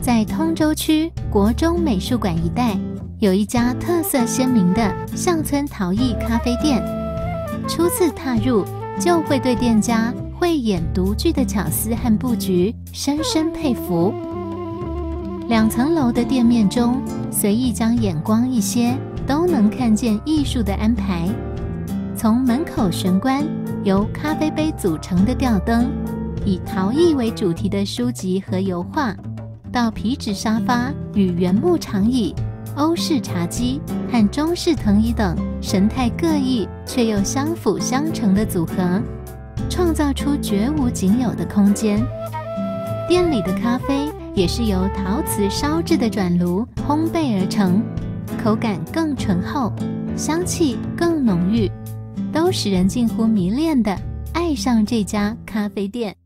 在通州区国中美术馆一带，有一家特色鲜明的巷村陶艺咖啡店。初次踏入，就会对店家慧眼独具的巧思和布局深深佩服。2层楼的店面中，随意将眼光一些，都能看见艺术的安排。从门口玄关，由咖啡杯组成的吊灯，以陶艺为主题的书籍和油画，到皮质沙发与原木长椅、欧式茶几和中式藤椅等神态各异却又相辅相成的组合，创造出绝无仅有的空间。店里的咖啡也是由陶瓷烧制的转炉烘焙而成，口感更醇厚，香气更浓郁，都使人近乎迷恋地爱上这家咖啡店。